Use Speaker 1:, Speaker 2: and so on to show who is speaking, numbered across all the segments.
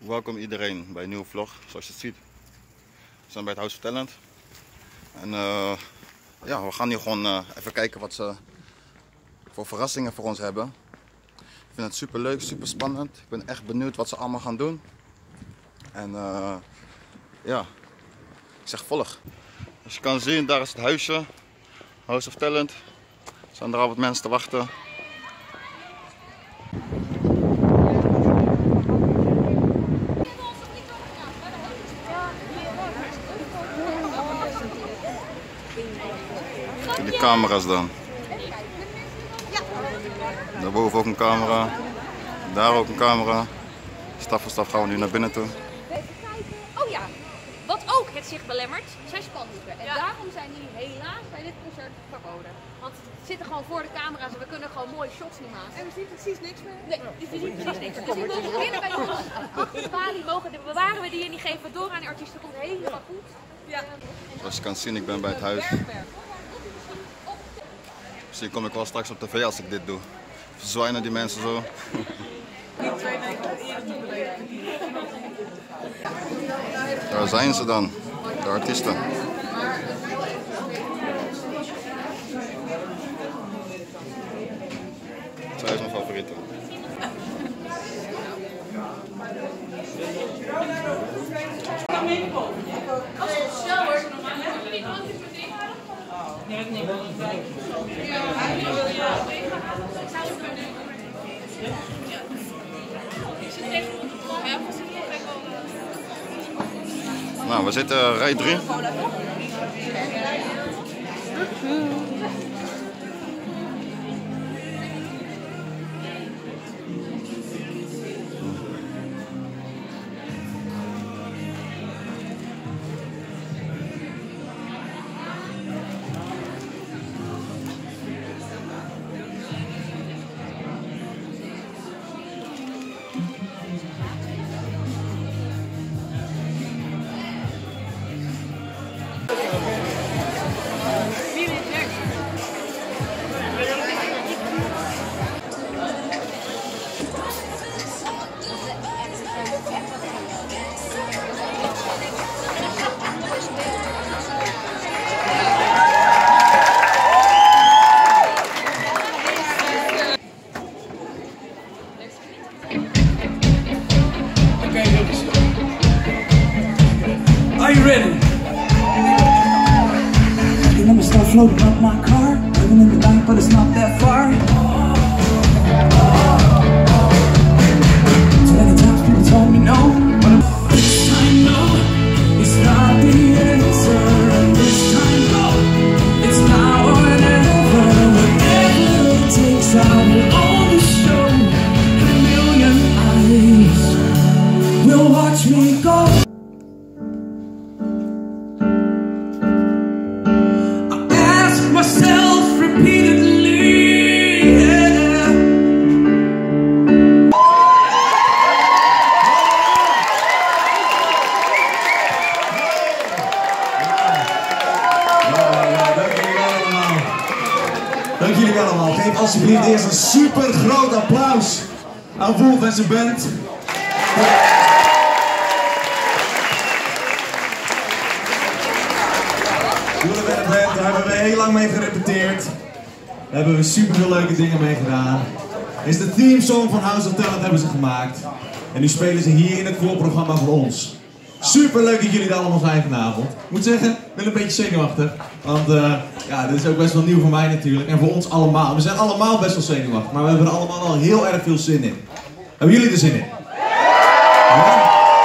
Speaker 1: Welkom iedereen bij een nieuwe vlog. Zoals je het ziet, we zijn bij het House of Talent. En ja, we gaan hier gewoon even kijken wat ze voor verrassingen voor ons hebben. Ik vind het super leuk, super spannend. Ik ben echt benieuwd wat ze allemaal gaan doen. En ja, ik zeg volg. Als je kan zien, daar is het huisje, House of Talent. Er zijn er al wat mensen te wachten. Die camera's dan. Daarboven ook een camera. Daar ook een camera. Stap voor stap gaan we nu naar binnen toe.
Speaker 2: Oh ja, wat ook het zicht belemmert, zijn spandoeken. En daarom zijn die helaas bij dit concert verboden. Want we zitten gewoon voor de camera's en we kunnen gewoon mooie shots niet maken.
Speaker 3: En we zien precies niks meer?
Speaker 2: Nee, we zien precies niks. Dus die mogen binnen bij ons, achter de balie, bewaren we die en die geven we door aan de artiesten. Dat komt helemaal goed.
Speaker 3: Ja.
Speaker 1: Zoals je kan zien, ik ben bij het huis. Misschien kom ik wel straks op tv als ik dit doe. Verzwijnen die mensen zo. Daar zijn ze dan, de artiesten. Zij is mijn favoriete. Nou, we zitten rij 3.
Speaker 4: Are you ready? You want me to start floating up my car? Living in the night, but it's not that far. Too many times people told me no, but this time no, it's not the answer. And this time no, it's now or never. Whatever it takes, I will always show. And a million eyes will watch me go. Myself repeatedly, yeah.
Speaker 5: Dank jullie wel allemaal. Geef alsjeblieft eerst een super groot applaus aan Wolf en zijn band. Jullie met een band, daar hebben we heel lang mee gerepeteerd. Daar hebben we super veel leuke dingen mee gedaan. Dit is de themesong van House of Talent hebben ze gemaakt. En nu spelen ze hier in het voorprogramma voor ons. Super leuk dat jullie er allemaal zijn vanavond. Ik moet zeggen, ik ben een beetje zenuwachtig. Want ja, dit is ook best wel nieuw voor mij natuurlijk. En voor ons allemaal. We zijn allemaal best wel zenuwachtig. Maar we hebben er allemaal al heel erg veel zin in. Hebben jullie er zin in? Ja?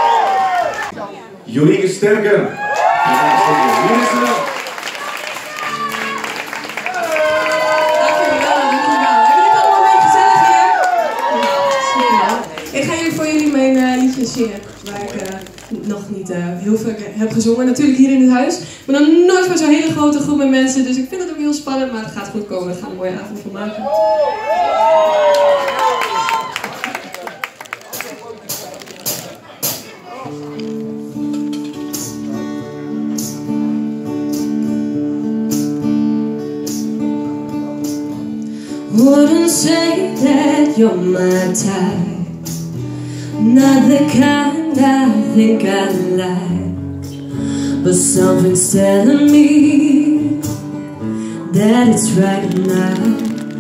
Speaker 5: Jorike Sterker. Hier is ze.
Speaker 3: Ik ga jullie voor jullie mijn liedjes zingen, waar ik nog niet heel veel heb gezongen. Natuurlijk hier in het huis. Ik ben nog nooit van zo'n hele grote groep met mensen, dus ik vind het ook heel spannend, maar het gaat goed komen. We gaan een mooie avond van maken.
Speaker 6: Wouldn't say that you're my type.
Speaker 3: not the kind I think I like, but something's telling me that it's right now.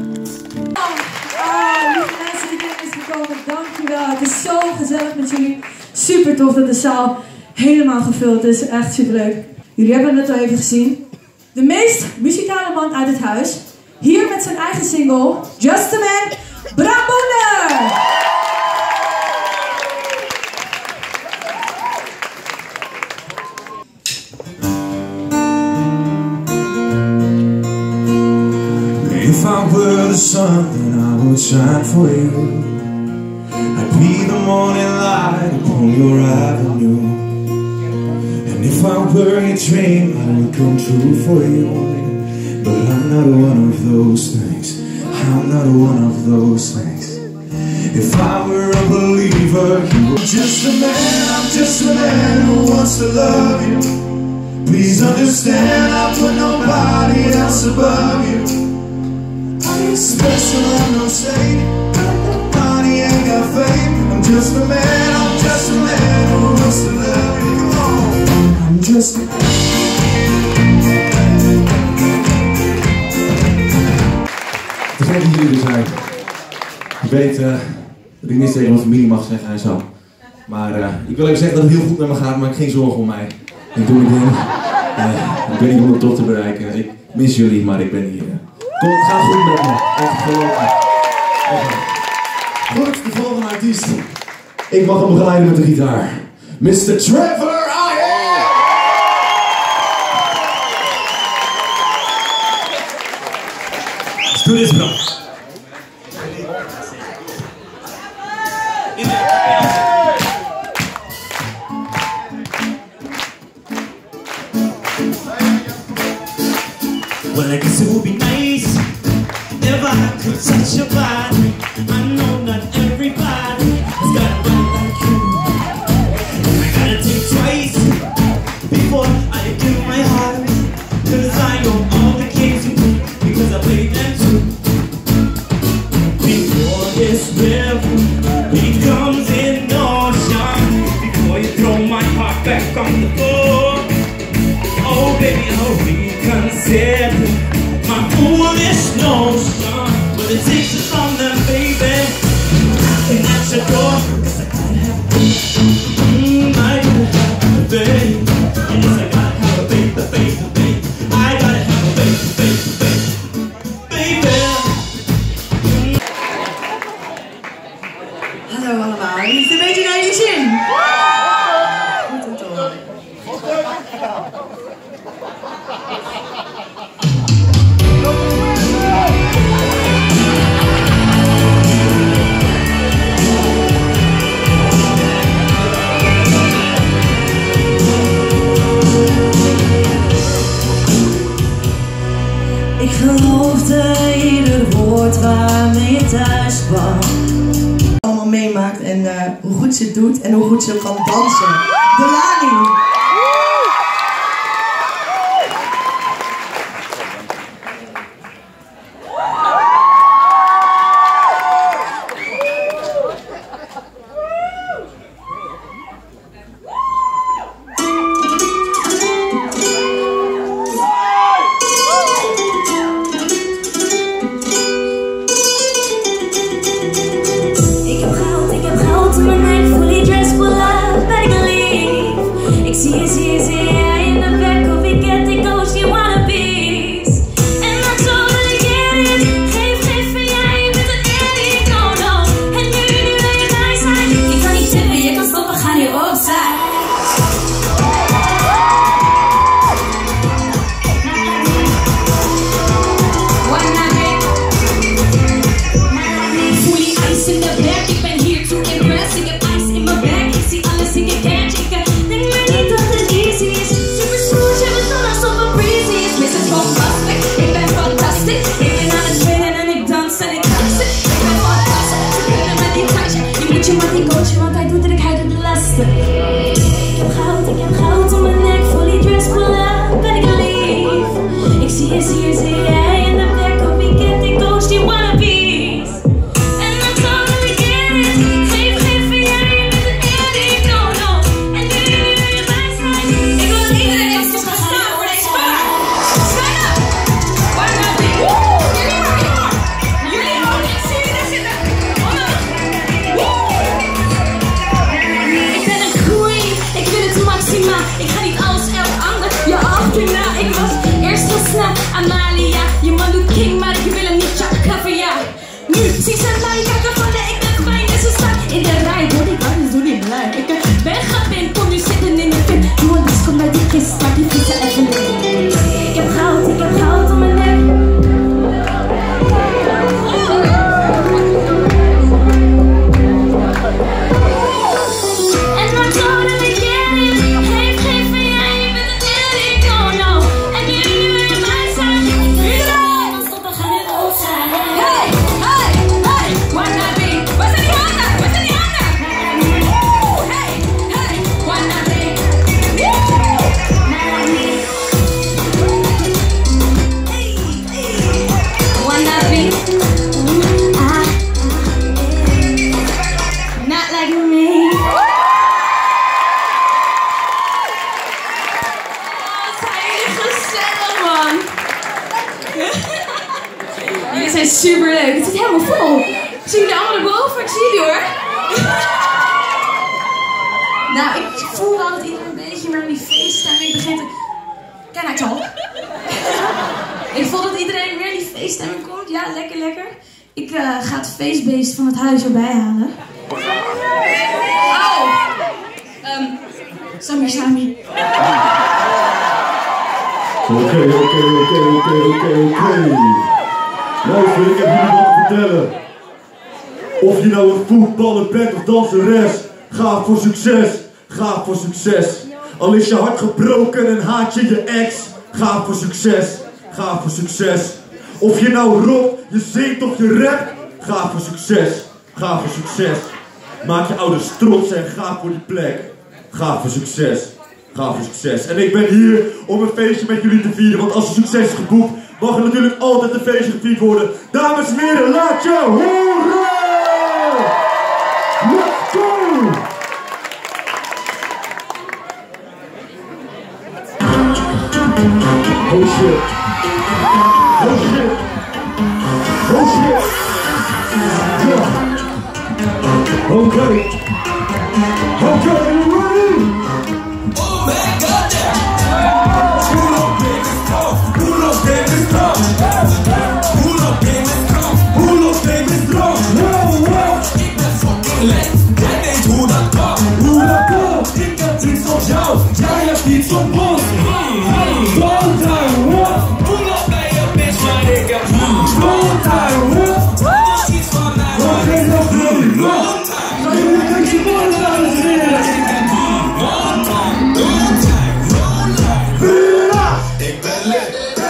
Speaker 3: Lieve mensen die binnen is gekomen, dankjewel. Het is zo gezellig met jullie. Super tof dat de zaal helemaal gevuld is. Echt super leuk. Jullie hebben het al even gezien. De meest muzikale man uit het huis. Hier met zijn eigen single, Just a Man, Bram Bonder!
Speaker 5: If I were the sun, then I would shine for you. I'd be the morning light upon your avenue. And if I were a dream, I would come true for you. But I'm not one of those things. I'm not one of those things. If I were a believer, you were just a man. I'm just a man who wants to love you. Please understand, I put nobody else above you. I ain't special, I'm no saint. Nobody ain't got fame. I'm just a man, I'm just a man who wants to love you. Come on, I'm just a man. Te gek dat jullie er zijn. Ik weet dat ik niets tegen mijn familie mag zeggen en zo. Maar ik wil even zeggen dat het heel goed met me gaat, maar ik geen zorgen om mij. Ik doe mijn ding. Ik ben hier om de top te bereiken. Ik mis jullie, maar ik ben hier. Kom, het gaat goed met me. Echt geloof me. Goed, de volgende artiest. Ik mag hem begeleiden met de gitaar. Mr. Trevor Ayer!
Speaker 6: Doe dit, bro. Well, I guess it would be nice if I could touch your body. I know not everybody has got a body like you. I gotta think twice before I give my heart, 'cause I know all the games you play, because I played them too. Before this river becomes an ocean, before you throw my heart back on the floor, oh baby, I'll reconsider my foolish notion. But it takes it from them, baby, knocking at your door. 'Cause I gotta have a baby, I gotta have a baby. Yes, I gotta have a baby, baby, baby. I gotta have a baby, baby, baby, baby.
Speaker 3: Hallo allemaal, heeft het een beetje naar jullie zin? Goed om te horen. Ik geloofde ieder woord waarmee je thuis kwam. Allemaal meemaakt en hoe goed ze het doet en hoe goed ze kan dansen. Delani!
Speaker 7: Ik heb goud in mijn nek, fully dressed, full up, ben ik lief. Ik zie jij in de back of ik get the ghost, you wanna bees. En dat totally get it, geef van jij met een edit, no no. En nu wil je bij zijn, je kan niet tippen, je kan stoppen, ga nu opzij. Want hij doet en ik doe de lasten. Ik heb goud om mijn nek, fully dressed, full up, ben ik lief. Ik zie jij in de back of ik get the ghost, you wanna bees. En dan zal ik get it, geef van jij met en bij die kist staat die fietsen even mee. Ik heb goud om mijn nek. En maar zo dat ik heeft geen van jij met een edit, no. En jullie willen mij zijn. Iedereen! Dan stoppen, gaan nu ook zijn. Hey, hey, hey! Wanna be? Waar zijn die handen? Waar zijn die handen? Hey, hey! Wanna be? Wanna be? Not like me.
Speaker 3: Gezellig, man. Jullie zijn super leuk. Het zit helemaal vol. Zie jullie allemaal naar boven? Ik zie jullie hoor. Nou, ik voel wel dat iedereen een beetje meer in die feeststemming begint te... Can I talk? Ik voel dat iedereen meer in die feeststemming komt. Ja, lekker, lekker. Ik ga het feestbeest van het huis erbij halen. Oh! Sami.
Speaker 8: Oké. Luister, ik heb jullie wat te vertellen. Of je nou een voetballer bent of danseres, ga voor succes, ga voor succes. Al is je hart gebroken en haat je je ex, ga voor succes, ga voor succes. Of je nou ropt, je zingt of je rapt, ga voor succes, ga voor succes. Maak je ouders trots en ga voor die plek, ga voor succes. Ga voor succes. En ik ben hier om een feestje met jullie te vieren. Want als er succes is geboekt, mag er natuurlijk altijd een feestje gevierd worden. Dames en heren, laat je horen! Let's go! Oh shit. Oh shit. Oh shit. Yeah. Okay. Okay, you ready?
Speaker 6: Jij hebt iets op ons. Pull up bij je bitch, maar ik heb iets van mij.
Speaker 8: Ik ben lit.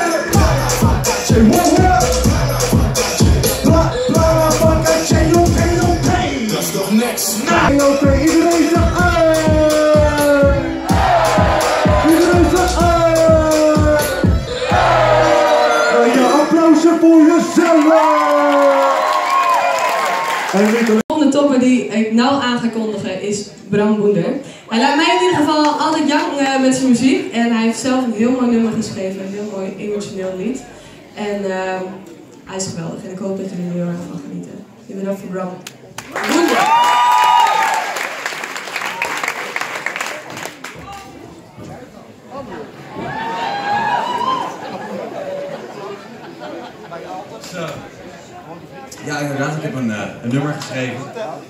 Speaker 8: Dat is toch niks. Oké, iedereen zegt voor jezelf!
Speaker 3: De volgende topper die ik nou aan ga kondigen is Bram Boender. Hij laat mij in ieder geval altijd janken met zijn muziek. En hij heeft zelf een heel mooi nummer geschreven, een heel mooi emotioneel lied. En hij is geweldig en ik hoop dat jullie er heel erg van genieten. Give it up voor Bram Boender.
Speaker 5: Ja, inderdaad, ik heb een nummer geschreven.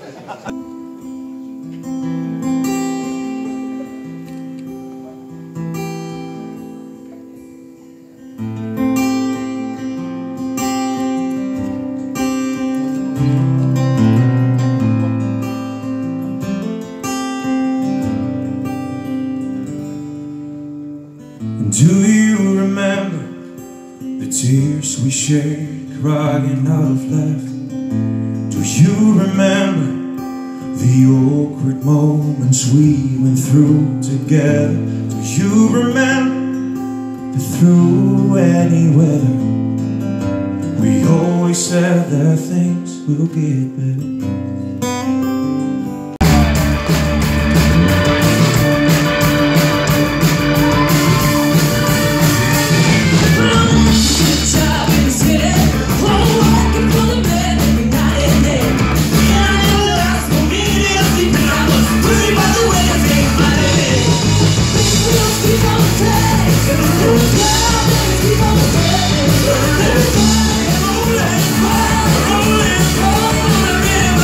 Speaker 4: Do you remember the tears we shared? Crying out of laughter. Do you remember the awkward moments we went through together? Do you remember that through any weather we always said that things will get better?
Speaker 6: Keep on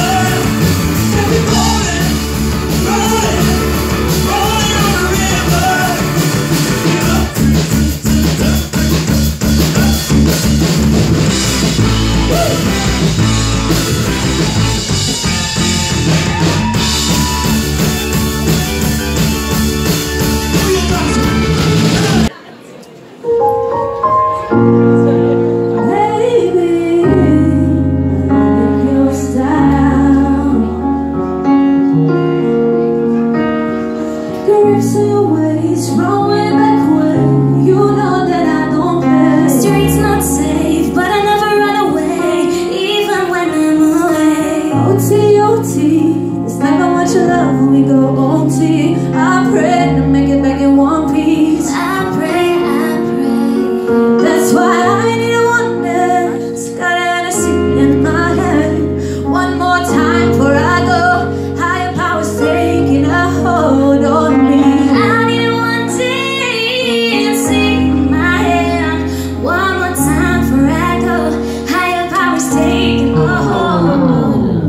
Speaker 7: waves on your ways, run way back when. You know that I don't play. Streets not safe, but I never run away, even when I'm away. OT, OT, there's never much love when we go OT. I pray to make it back in one piece. I pray, that's why I need a one dance. Got a seat in my head. One more time before I go. Higher powers taking a hold on me. I need a one dance in my head. One more time before I go. Higher powers taking a hold.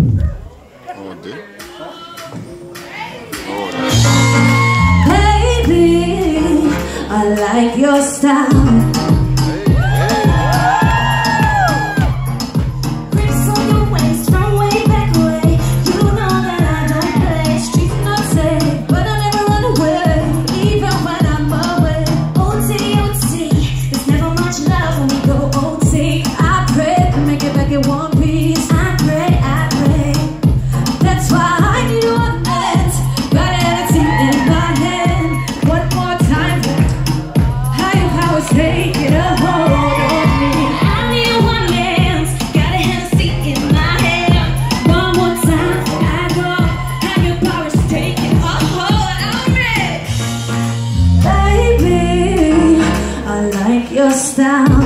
Speaker 7: Baby, I like your style. Your style,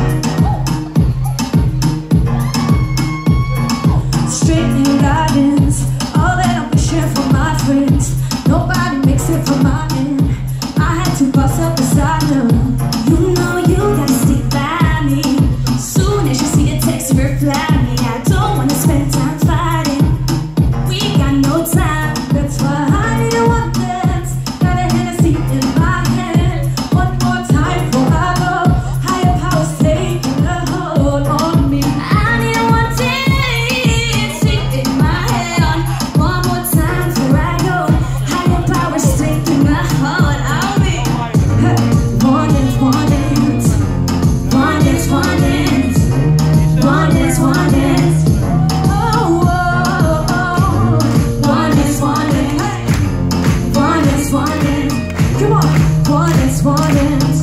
Speaker 7: straightening guidance, all that I'm wishing for my friends. Nobody makes it from my end. I had to bust up beside them. You know you gotta stick by me. Soon as you see a text, reply me. I don't wanna spend time fighting. We got no time. That's why I need a one dance. Got a Hennessy in my hand. One more time before I go. Taking a hold on me. I need one dance in my head. One more time before I go. Higher powers taking a hold on me. One dance, one dance. One dance, one dance. One dance, one dance. Oh, oh, oh. One dance, one dance. One dance, one dance. Come on. One dance, one dance.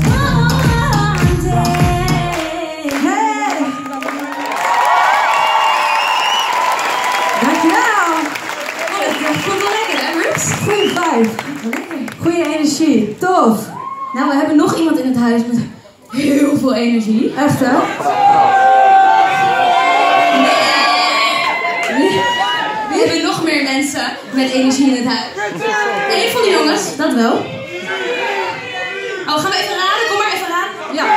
Speaker 7: Goeie vibe. Goeie energie. Tof. Nou, we hebben nog iemand in het huis met heel veel energie. Echt, hè?
Speaker 2: We hebben nog meer mensen met energie in het huis. Eén van die jongens, dat wel. Oh, gaan we even raden? Kom maar even raden. Ja.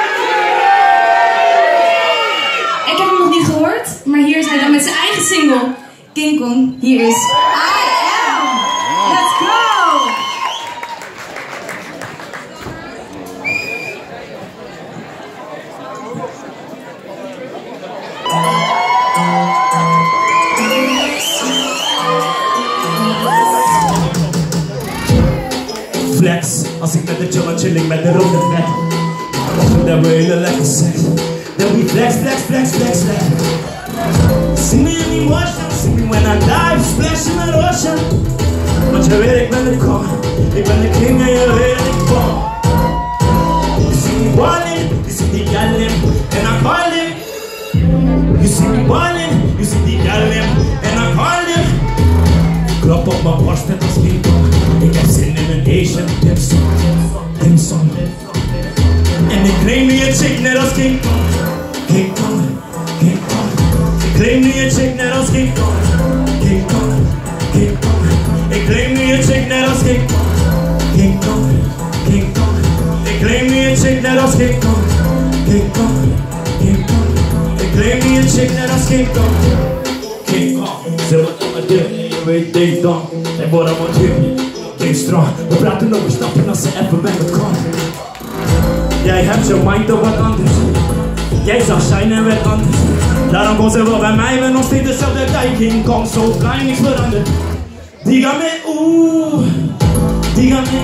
Speaker 2: Ik heb hem nog niet gehoord, maar hier is hij dan met zijn eigen single. King Kong. Hier is I Am. Let's go!
Speaker 6: Flex, als ik met de chilling met de rode vet. Dat we hele lekker seks. Dan we flex, flex, flex, flex, flex. See me in emotion, see me when I dive, splash in the ocean. Want je weet ik ben de kon, ik ben de king en je weet dat ik kom. You see me balling, you see the gallem, and I call it. You see me balling, you see the gallem, and I call it. Klop op mijn borst net als King Kong. Ik heb zin in een Asian dimsum, dimsum. En ik claim nu je chick net als King Kong, King Kong, King Kong. Ik claim nu je chick net als King Kong, King Kong, King Kong. Ik claim nu je chick net als King Kong, King Kong, King Kong. Ik claim nu je chick net als King Kong, King Kong, King Kong. Ik claim nu je chick net als King Kong, King Kong. Ze wordt aan mijn deur, je weet deze dan. En worden wat hier, King Strong. We praten over stappen als ze even bij me komen. Jij hebt je mind op wat anders. Jij zag shine en werd anders. Daarom kon ze wel bij mij, ben nog steeds dezelfde guy. King Kong, zo klein, niks veranderd. Dígame, dígame,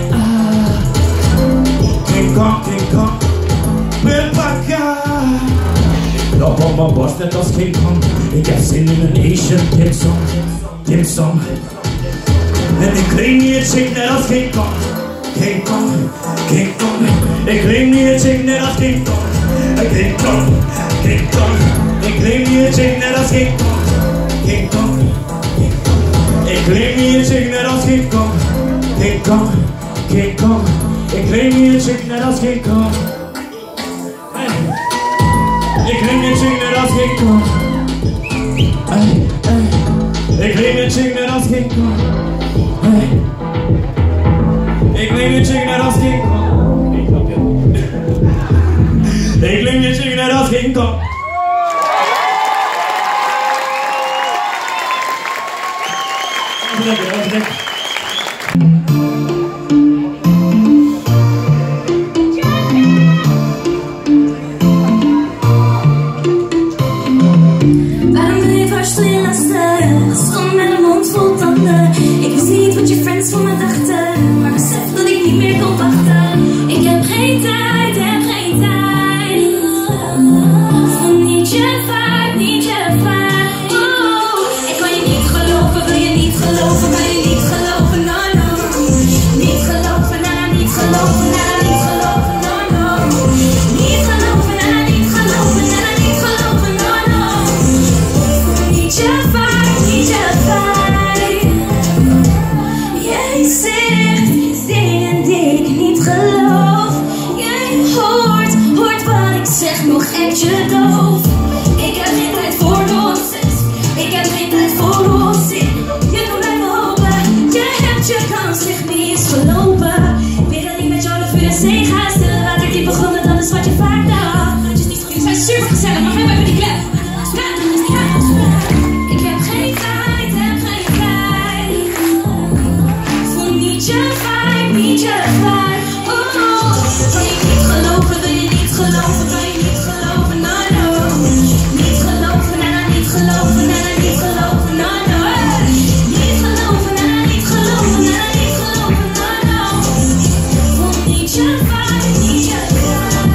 Speaker 6: King Kong, ven pa' acá. Klop op mijn borst net als King Kong. Ik heb zin in een Asian dimsum, dimsum. En ik claim nu je chick net als King Kong, King Kong, King Kong. Ik claim niet het zing net als King Kong. King Kong, King Kong. Ik claim niet het zing net als King Kong. King Kong, King Kong. Ik claim niet het zing net als King Kong. King Kong, King Kong. Ik claim niet het zing net als King Kong. Ik claim niet het zing net als King Kong. Ik claim het zing net als King Kong. Ik claim het zing net als King Kong. Ik claim het zing net als King Kong. Lekker, dat is lekker.
Speaker 7: Waarom wil je vast je lasten? Stond met een mond vol tanden. Ik wist niet wat je friends van me dachten, maar besef dat ik niet meer kon wachten. Ik heb geen tijd, heb geen tijd. Voel niet je vibe, niet je vibe. Oh, ik kan je niet geloven, wil je niet geloven, wil je niet geloven, no no. Niet geloven, na niet geloven, na niet geloven, no no. Niet geloven, na niet geloven, na niet geloven, no no. Niet je vibe, niet je vibe. Jij zegt dingen die ik niet geloof. Jij hoort wat ik zeg, nog echt doof. Ik heb geen tijd voor nonsens. Ik heb geen tijd voor onzin. Je kan blijven hopen, je hebt je kans, ligt niet eens gelopen. Ik weet dat ik met jou de vuur en zee ga. Stille water, diepe gronden, dat is wat je vaak dacht. Jullie zijn super gezellig, maar geef even die klep. Ik heb geen tijd, heb geen tijd. Voel niet je vibe, niet je vibe. Oh, wil je niet geloven, wil je niet geloven, wil je niet geloven, no no. Niet geloven, na niet geloven, na niet geloven, no no. Niet geloven, na niet geloven, na niet geloven, no no. Voel niet je vibe, niet je vibe.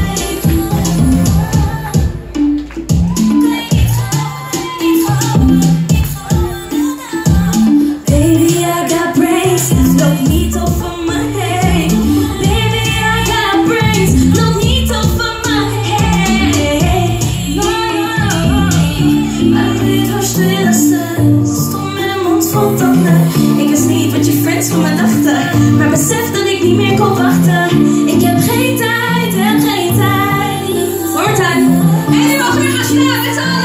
Speaker 7: Baby, I got brains, loop niet over me heen. Baby, I got brains, loop niet over me heen. No, no, no. Waarom wil je door stilstaan? Stond met een mond vol tanden. Ik wist niet wat je friends van me dachten, maar besef dat ik niet meer kon wachten. Ik heb geen tijd, heb geen tijd. One more time. En nu mogen we weer gaan snel met z'n allen.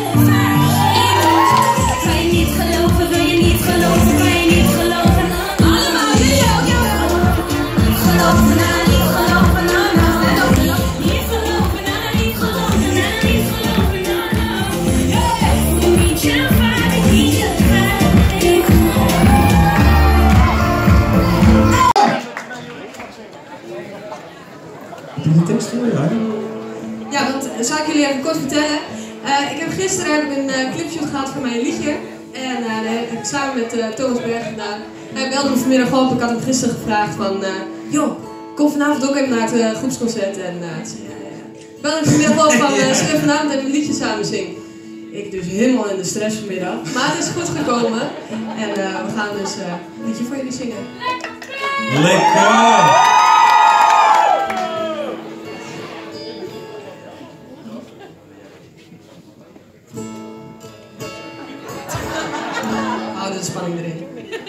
Speaker 7: Kan je niet geloven, wil je niet geloven, kan je niet geloven. Allemaal, jullie ook, jawel. Niet geloven, na niet geloven, no no. Niet geloven, na niet geloven, na niet geloven, no no. Niet je vibe, niet je vibe.
Speaker 5: Heb je die tekst voor je?
Speaker 3: Ja, want zal ik jullie even kort vertellen. Ik heb gisteren een clipshoot gehad voor mijn liedje. En dat heb ik samen met Thomas Berg gedaan. Hij belde me vanmiddag op. Ik had hem gisteren gevraagd van... joh, kom vanavond ook even naar het groepsconcert. En ik belde hem vanmiddag op van... zullen we vanavond even een liedje samen zingen? Ik dus helemaal in de stress vanmiddag. Maar het is goed gekomen. En we gaan dus een liedje voor jullie zingen.
Speaker 5: Lekker!
Speaker 3: Hou de spanning erin.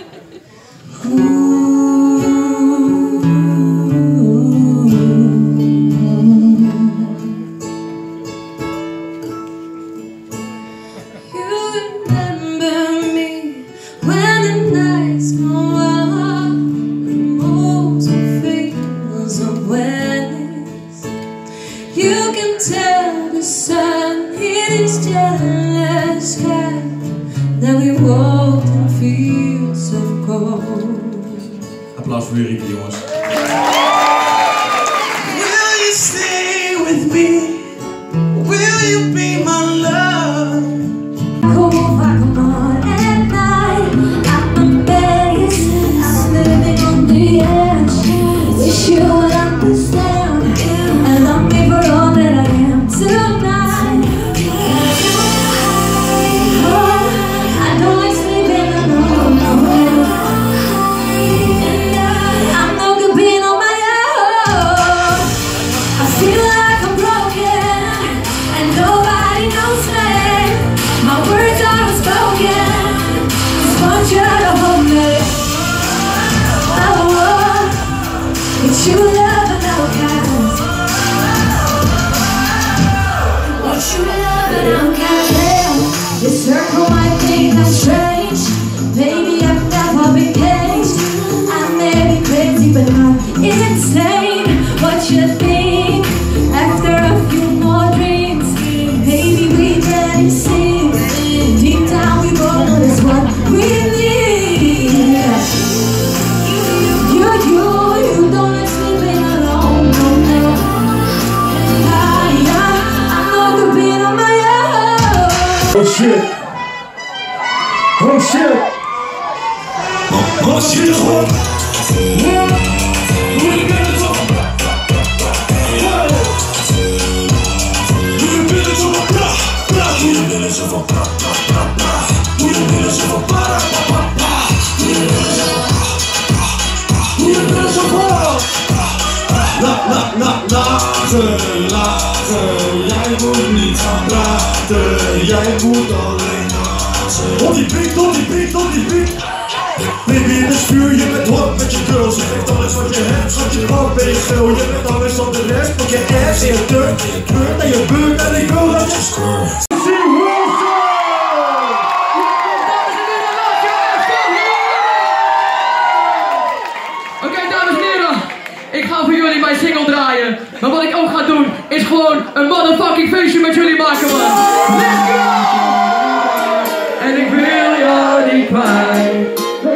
Speaker 7: You remember me when the nights go on, the most feels of wetness. You can tell the sun in its jealous sky that we walked in fields of gold.
Speaker 5: Applaus voor jullie, jongens.
Speaker 6: Will you stay with me? Will you be my love?
Speaker 7: Cold vagabond at night, at my base, I'm living on the edge. Wish you would understand and love me for all that I am tonight. Oh, I know I'm sleeping alone, and I'm no good being you love and outcast? What you love and outcast? This circle might think I'm strange. Maybe I've never been caged. I may be crazy but not insane. What you think? After a few more drinks, maybe we didn't see. Deep down we both know that's what we need. You don't like sleeping alone, no. I know the beat on my own.
Speaker 8: Oh shit. Oh shit.
Speaker 6: Oh shit, gewoon. Lachen, jij moet niet gaan praten, jij moet alleen dansen. Op die beat. Baby, in de spuur, je bent hot met je girls. Je geeft alles wat je hebt, schat je hart ben je geel. Je bent alles op de rest, pak je ass in je turk. Je kleurt naar je beurt en ik wil dat je squirt.
Speaker 9: Oké, dames en heren, ik ga voor jullie mijn single draaien. Maar wat ik ook ga doen, is gewoon een motherfucking feestje met jullie maken, man. Let's go! En ik wil jou niet kwijt.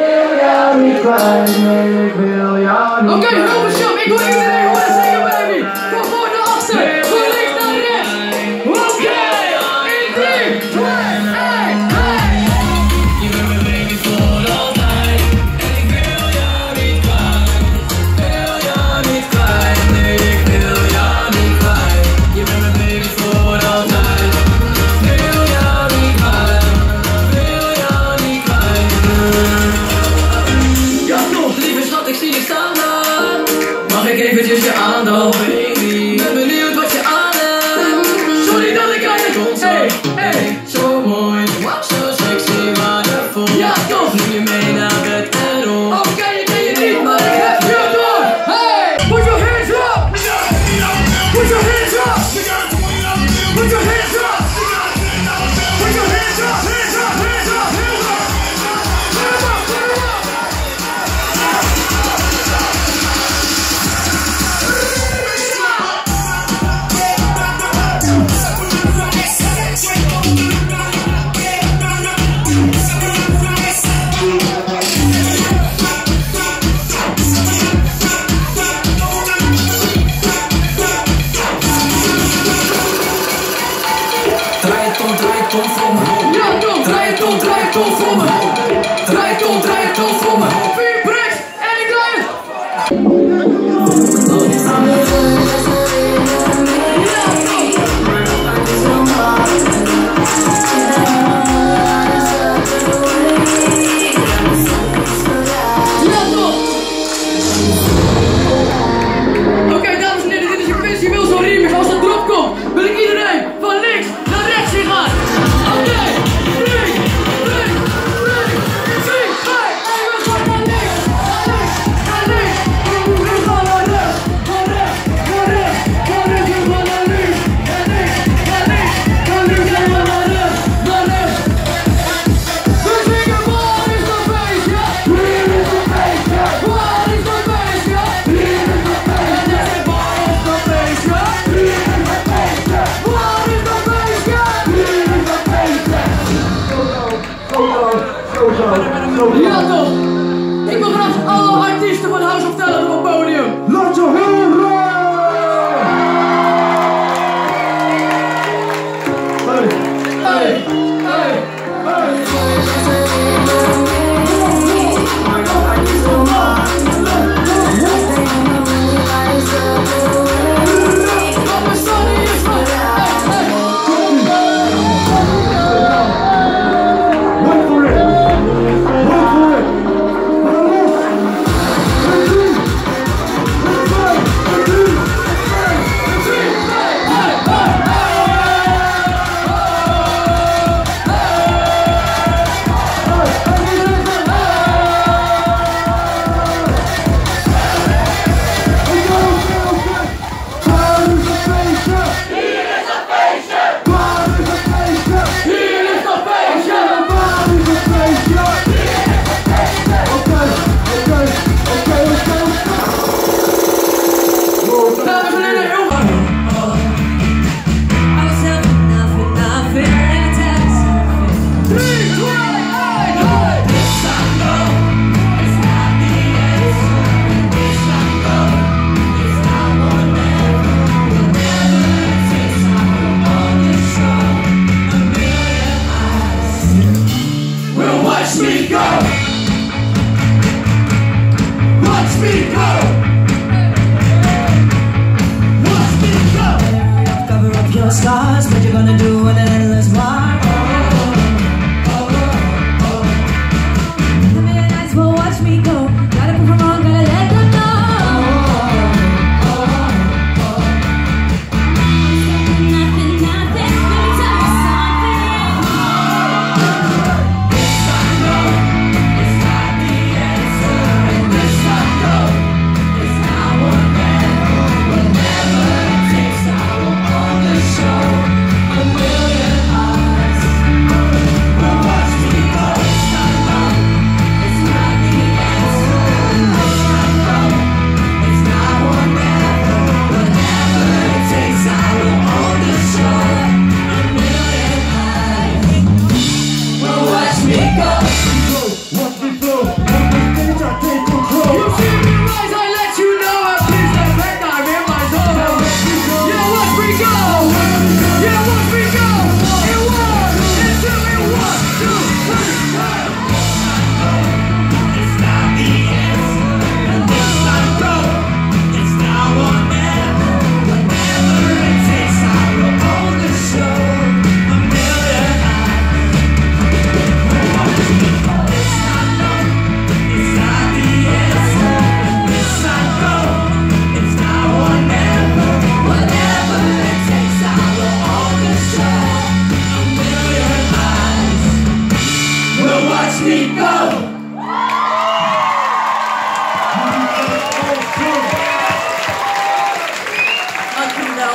Speaker 9: Oké, Robert Shop, ik wil iedereen horen zingen, baby. Van voor naar achter, van links naar rechts. Oké, in 3, 2, 1, hey. Je bent mijn baby voor altijd. En ik wil jou niet kwijt. Wil jou niet kwijt, nee, ik wil jou niet kwijt. Je bent mijn baby voor altijd. Wil jou niet kwijt. Wil jou niet kwijt. Ja toch, lieve schat, ik zie je staan daar. Mag ik eventjes je aandacht, baby? Ben benieuwd wat je aan hebt. Sorry dat ik aan je kont zat. Hey, zo mooi, zo sexy, waardevol. Ja toch, neem je mee naar bed en rond. Oké, ik ken je niet, maar ik heb je door. Hey, put your hands up. Put your hands up. Put your hands up. Put your hands up. Hands up, hands up, hands up. Hands up, hands up. Hey,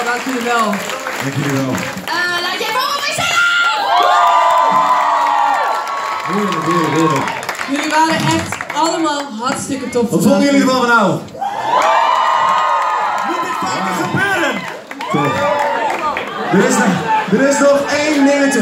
Speaker 3: dank jullie wel.
Speaker 5: Dank jullie wel.
Speaker 7: Laat jij voor mij zingen!
Speaker 5: Heerlijk.
Speaker 3: Jullie waren echt allemaal hartstikke tof.
Speaker 5: Wat vonden jullie ervan nou? Moet dit vaker gebeuren? Er is nog één dingetje.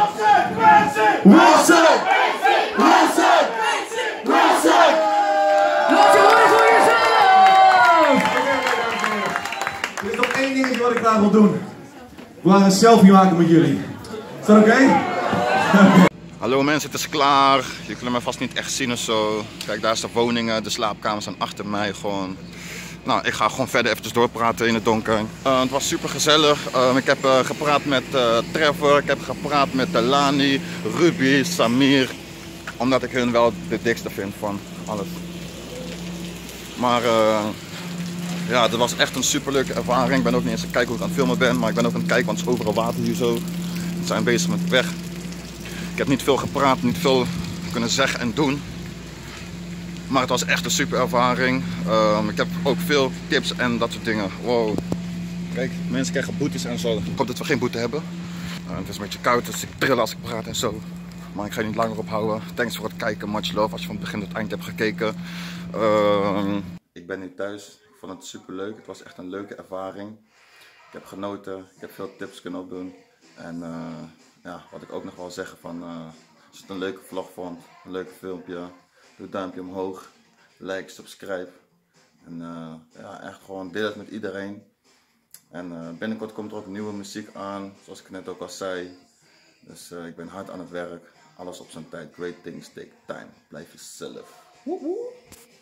Speaker 5: Wilson! Wilson! Wilson!
Speaker 9: Laat je horen voor jezelf!
Speaker 5: Er is nog één dingetje wat ik graag wil doen. We gaan een selfie maken met jullie. Is dat oké?
Speaker 1: Hallo mensen, het is klaar. Je kunt me vast niet echt zien of zo. Kijk, daar is de woningen, de slaapkamers zijn achter mij gewoon. Nou, ik ga gewoon verder eventjes doorpraten in het donker. Het was super gezellig. Ik heb gepraat met Trevor, ik heb gepraat met Lani, Ruby, Samir. Omdat ik hun wel de dikste vind van alles. Maar ja, het was echt een super leuke ervaring. Ik ben ook niet eens aan het kijken hoe ik aan het filmen ben, maar ik ben ook aan het kijken, want het is overal water hier zo. We zijn bezig met de weg. Ik heb niet veel gepraat, niet veel kunnen zeggen en doen. Maar het was echt een super ervaring. Ik heb ook veel tips en dat soort dingen. Wow. Kijk, mensen krijgen boetes en zo. Ik hoop dat we geen boete hebben. Het is een beetje koud, dus ik trill als ik praat en zo. Maar ik ga je niet langer ophouden. Thanks voor het kijken, much love als je van het begin tot het eind hebt gekeken. Ik ben nu thuis. Ik vond het super leuk. Het was echt een leuke ervaring. Ik heb genoten. Ik heb veel tips kunnen opdoen. En ja, wat ik ook nog wil zeggen van, als je het een leuke vlog vond, een leuk filmpje, doe een duimpje omhoog, like, subscribe. En ja, echt gewoon deel het met iedereen. En binnenkort komt er ook nieuwe muziek aan, zoals ik net ook al zei. Dus ik ben hard aan het werk. Alles op zijn tijd. Great things take time. Blijf jezelf. Woe woe.